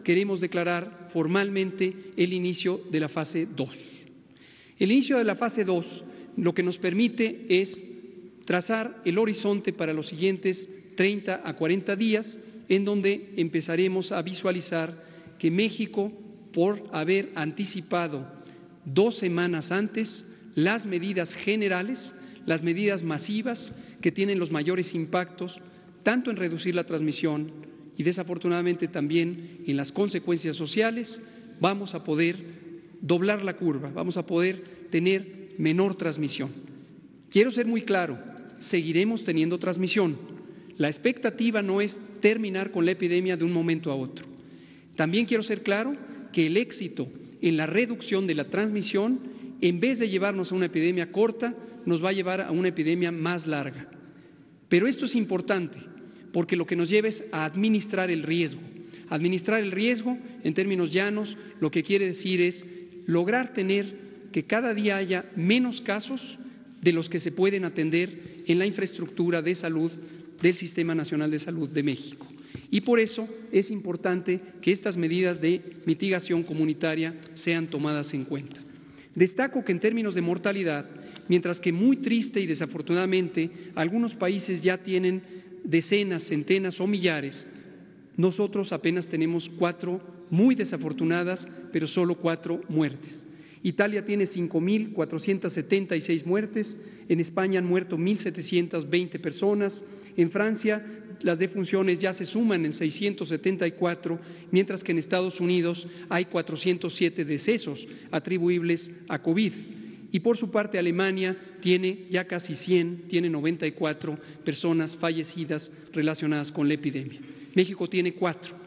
queremos declarar formalmente el inicio de la fase 2. El inicio de la fase 2 lo que nos permite es trazar el horizonte para los siguientes 30 a 40 días, en donde empezaremos a visualizar que México, por haber anticipado 2 semanas antes las medidas generales, las medidas masivas que tienen los mayores impactos, tanto en reducir la transmisión y desafortunadamente también en las consecuencias sociales, vamos a poder doblar la curva, vamos a poder tener menor transmisión. Quiero ser muy claro, seguiremos teniendo transmisión. La expectativa no es terminar con la epidemia de un momento a otro. También quiero ser claro que el éxito en la reducción de la transmisión, en vez de llevarnos a una epidemia corta, nos va a llevar a una epidemia más larga. Pero esto es importante porque lo que nos lleva es a administrar el riesgo. Administrar el riesgo, en términos llanos, lo que quiere decir es lograr tener que cada día haya menos casos de los que se pueden atender en la infraestructura de salud del Sistema Nacional de Salud de México. Y por eso es importante que estas medidas de mitigación comunitaria sean tomadas en cuenta. Destaco que en términos de mortalidad, mientras que muy triste y desafortunadamente algunos países ya tienen decenas, centenas o millares, nosotros apenas tenemos 4 muy desafortunadas, pero solo 4 muertes. Italia tiene 5.476 muertes, en España han muerto 1.720 personas, en Francia las defunciones ya se suman en 674, mientras que en Estados Unidos hay 407 decesos atribuibles a COVID. Y por su parte Alemania tiene ya casi 100, tiene 94 personas fallecidas relacionadas con la epidemia. México tiene 4.